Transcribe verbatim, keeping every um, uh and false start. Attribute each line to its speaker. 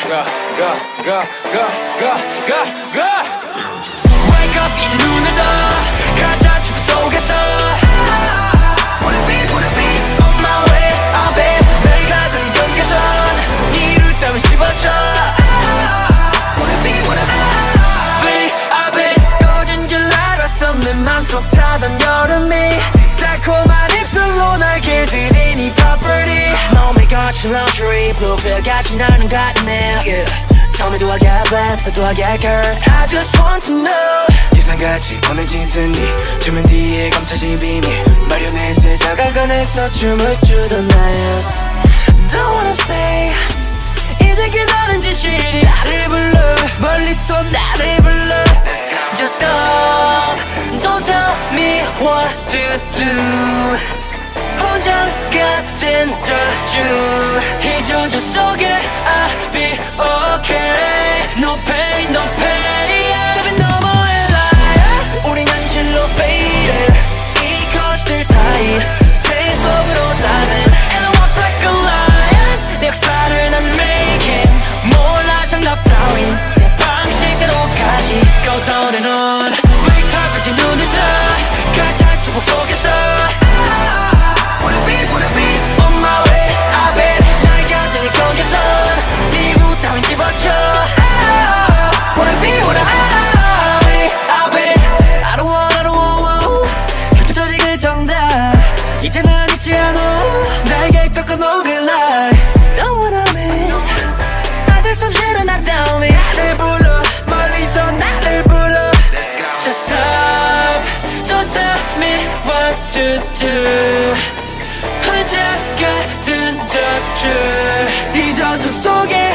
Speaker 1: go, go, go, go, go, go, go. Wake up 이제 눈을 떠 가짜 춤 속에서 Wanna be, wanna be on my way I'll be 날 가던 이 경계선 네 이룰 따위 집어쳐 Wanna be, wanna be I'll be 꺼진 줄 알았어 내 맘속 타던 여름이 달콤한 입술로 날 길들인 이 property 몸에 거친 luxury bluebill-같이 나는 같네 yeah. Tell me do I get blessed or do I get cursed I just want to know
Speaker 2: 예상같이 꺼내진 승리 주면 뒤에 감춰진 비밀 마련해 세상을 꺼내서 춤을 추던 나였어
Speaker 1: Don't wanna say 이제 그다른 진실이 나를 불러 멀리서 나를 불러 Just stop Don't tell me what to do 혼자 같은 저주 이 저주 속에 I'll be okay No pain, no pain 저빈 너머의 lie 우린 현실로 faded 이 거짓들 사이 새 속으로 dive And I walk like a lion 내 역사를 난 making 몰라 정답 따윈 내 방식대로까지 Goes on and on Wake up 이제 눈을 떠 가짜 축복 속에서 Wanna be, wanna be on my way I'll be 날 곁에 네 경계선 네 이루 따윈 집어쳐 Wanna be, wanna be I'll be, I'll be I don't want, I don't want 곁에 그 정답 이제 난 잊지 않아 날개 꺾어놓은 그 날 Don't wanna miss 아직 숨쉬는 나 따위 나를 불러 멀리서 나를 불러 Just stop Don't tell me what to do 혼자 같은 저주 이 저주 속에